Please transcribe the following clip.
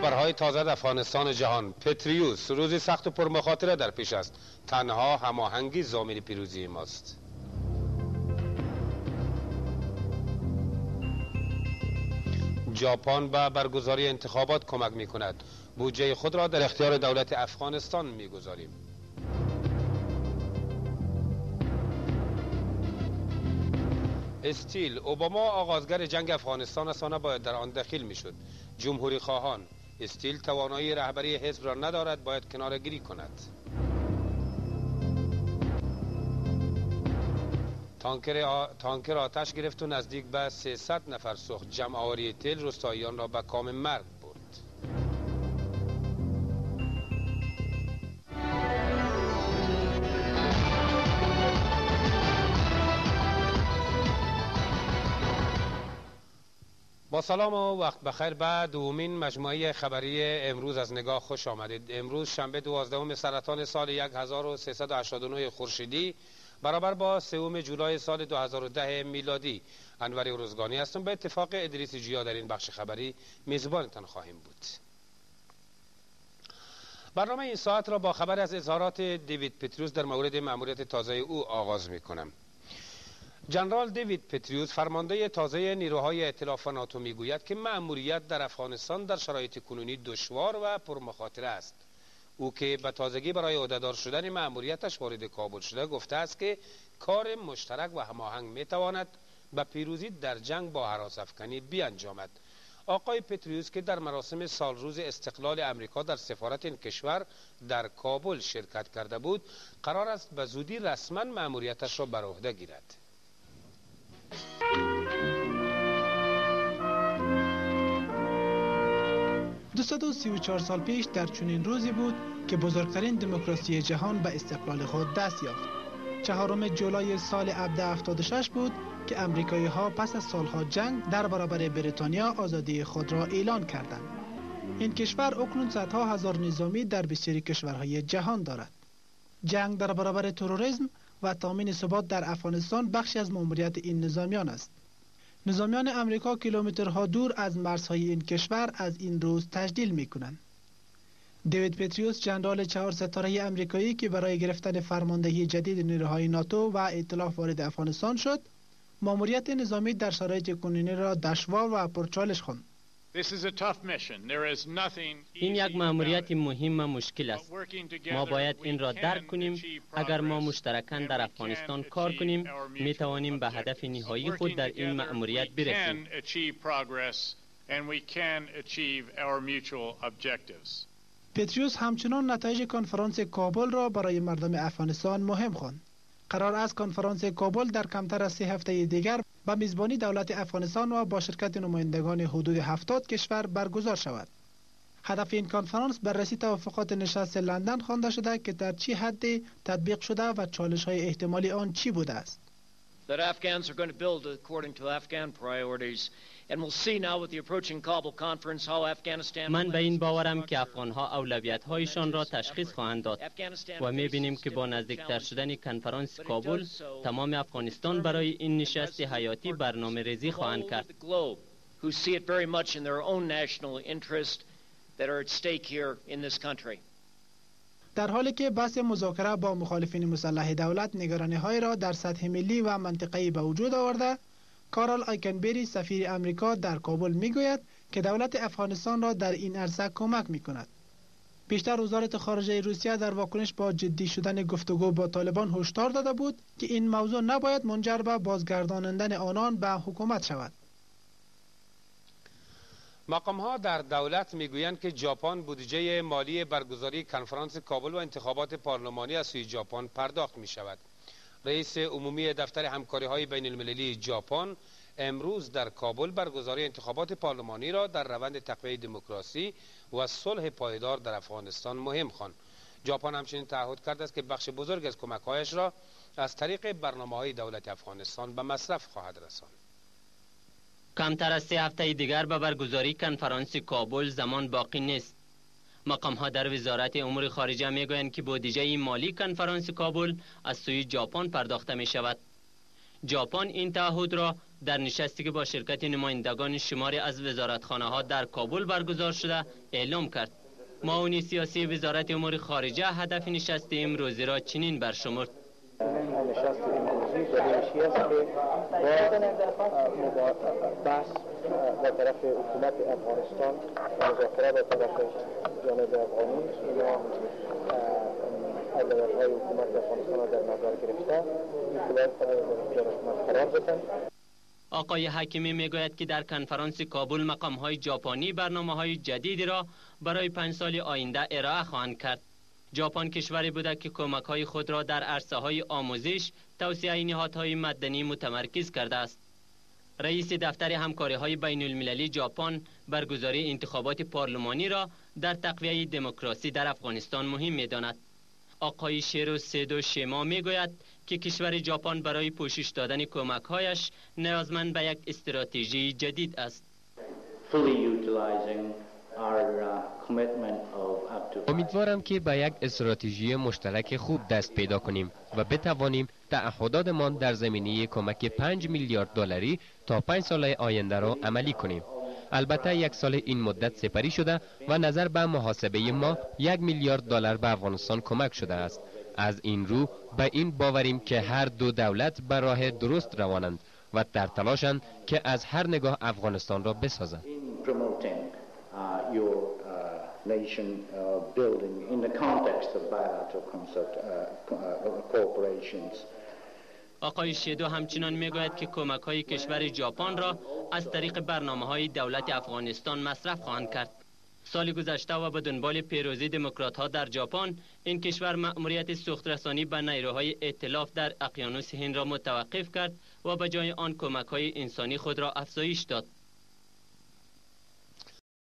خبرهای تازه در افغانستان جهان. پتریوس روزی سخت و پرمخاطره در پیش است. تنها هماهنگی ضامن پیروزی ماست. ژاپن به برگزاری انتخابات کمک می کند. بودجه خود را در اختیار دولت افغانستان می گذاریم. استیل: اوباما آغازگر جنگ افغانستان است و نباید در آن دخیل می شد. جمهوری خواهان: استیل توانایی رهبری حزب را ندارد، باید کناره‌گیری کند. تانکر آتش گرفت و نزدیک به 300 نفر سوخت. جمع آوری تل روستاییان را به کام مرگ برد. با سلام و وقت بخیر. بعد دومین مجموعه خبری امروز از نگاه خوش آمدید. امروز شنبه 12 سرطان سال 1389 خورشیدی برابر با 3 جولای سال 2010 میلادی. انور روزگانی هستم. به اتفاق ادریس جیا در این بخش خبری میزبانتان خواهیم بود. برنامه این ساعت را با خبر از اظهارات دیوید پتریوس در مورد مأموریت تازه او آغاز می کنم. جنرال دیوید پتریوس فرمانده تازه نیروهای ائتلاف ناتو میگوید که مأموریت در افغانستان در شرایط کنونی دشوار و پرمخاطره است. او که به تازگی برای عهدهدار شدن مأموریتش وارد کابل شده گفته است که کار مشترک و هماهنگ میتواند به پیروزی در جنگ با هراس‌افکنی بیانجامد. آقای پتریوس که در مراسم سالروز استقلال امریکا در سفارت این کشور در کابل شرکت کرده بود، قرار است به زودی رسما مأموریتش را بر عهده گیرد. 234 سال پیش در چنین روزی بود که بزرگترین دموکراسی جهان به استقلال خود دست یافت. 4 جولای سال 1776 بود که امریکایی ها پس از سالها جنگ در برابر بریتانیا آزادی خود را اعلان کردند. این کشور اکنون صدها هزار نظامی در بسیاری کشورهای جهان دارد. جنگ در برابر تروریسم و تامین ثبات در افغانستان بخشی از مأموریت این نظامیان است. نظامیان امریکا کیلومترها دور از مرزهای این کشور از این روز تجلیل می‌کنند. دیوید پتریوس جنرال 4 ستاره امریکایی که برای گرفتن فرماندهی جدید نیروهای ناتو و ائتلاف وارد افغانستان شد، مأموریت نظامی در شرایط کنونی را دشوار و پرچالش خواند. این یک مأموریت مهم و مشکل است. ما باید این را درک کنیم. اگر ما مشترکاً در افغانستان کار کنیم، می توانیم به هدف نهایی خود در این مأموریت برسیم. پتریوس همچنان نتایج کنفرانس کابل را برای مردم افغانستان مهم خواند. قرار است کنفرانس کابل در کمتر از 3 هفته دیگر به میزبانی دولت افغانستان و با شرکت نمایندگان حدود 70 کشور برگزار شود. هدف این کنفرانس بررسی توافقات نشست لندن خوانده شده که در چه حدی تطبیق شده و چالش‌های احتمالی آن چی بوده است. That Afghans are going to build according to Afghan priorities, and we'll see now with the approaching Kabul conference how Afghanistan. من به این باورم که افغان‌ها اولویت‌هایشان را تشخیص خواهند داد و می‌بینیم که با نزدیکتر شدن کنفرانس کابل تمام افغانستان برای این نشست حیاتی برنامه‌ریزی خواهند کرد. Who see it very much in their own national interest that are at stake here in this country. در حالی که بحث مذاکره با مخالفین مسلح دولت نگرانی‌های را در سطح ملی و منطقه‌ای به وجود آورده، کارل آیکنبری سفیر امریکا در کابل می‌گوید که دولت افغانستان را در این عرصه کمک می‌کند. پیشتر وزارت خارجه روسیه در واکنش با جدی شدن گفتگو با طالبان هشدار داده بود که این موضوع نباید منجر به بازگردانیدن آنان به حکومت شود. مقام‌ها در دولت میگویند که ژاپن بودجه مالی برگزاری کنفرانس کابل و انتخابات پارلمانی از سوی ژاپن پرداخت می شود. رئیس عمومی دفتر همکاری‌های بین المللی ژاپن امروز در کابل برگزاری انتخابات پارلمانی را در روند تقویت دموکراسی و صلح پایدار در افغانستان مهم خواند. ژاپن همچنین تعهد کرده است که بخش بزرگ از کمک‌هایش را از طریق برنامه‌های دولت افغانستان به مصرف خواهد رساند. کمتر از 3 هفته دیگر به برگزاری کنفرانس کابل زمان باقی نیست. مقام‌ها در وزارت امور خارجه میگویند که بودجه مالی کنفرانس کابل از سوی ژاپن پرداخته می شود. ژاپن این تعهد را در نشستی که با شرکت نمایندگان شماری از وزارتخانه ها در کابل برگزار شده اعلام کرد. معاون سیاسی وزارت امور خارجه هدف نشست امروزی را چنین برشمرد: نشست امروزی دلیلش است که با بحث در طرف حکومت افغانستان و مذاکره در طرف جانب افغانی اینا اولویت‌های حکومت افغانستان را در نظر گرفته این حکومت قرار دادن. آقای حکیمی میگوید که در کنفرانس کابل مقام‌های ژاپنی برنامه‌های جدیدی را برای 5 سال آینده ارائه خواهند کرد. ژاپن کشوری بوده که کمک‌های خود را در عرصه‌های آموزش، توسعه نهادهای مدنی متمرکز کرده است. رئیس دفتر همکاری‌های بین‌المللی ژاپن برگزاری انتخابات پارلمانی را در تقویت دموکراسی در افغانستان مهم می‌داند. آقای شیرو سیدو شیما میگوید که کشور ژاپن برای پوشش دادن کمک‌هایش نیازمند به یک استراتژی جدید است. امیدوارم که به یک استراتژی مشترک خوب دست پیدا کنیم و بتوانیم تعهداتمان در زمینه کمک 5 میلیارد دلاری تا 5 سال آینده را عملی کنیم. البته 1 سال این مدت سپری شده و نظر به محاسبه ما 1 میلیارد دلار به افغانستان کمک شده است. از این رو به این باوریم که هر دو دولت به راه درست روانند و در تلاشند که از هر نگاه افغانستان را بسازند. آقای شیدو همچنان میگوید که کمک‌های کشور ژاپن را از طریق برنامه‌های دولت افغانستان مصرف خواهند کرد. سال گذشته و به دنبال پیروزی دموکرات‌ها در ژاپن، این کشور مأموریت سوخت‌رسانی به نیروهای ائتلاف در اقیانوس هند را متوقف کرد و به جای آن کمک‌های انسانی خود را افزایش داد.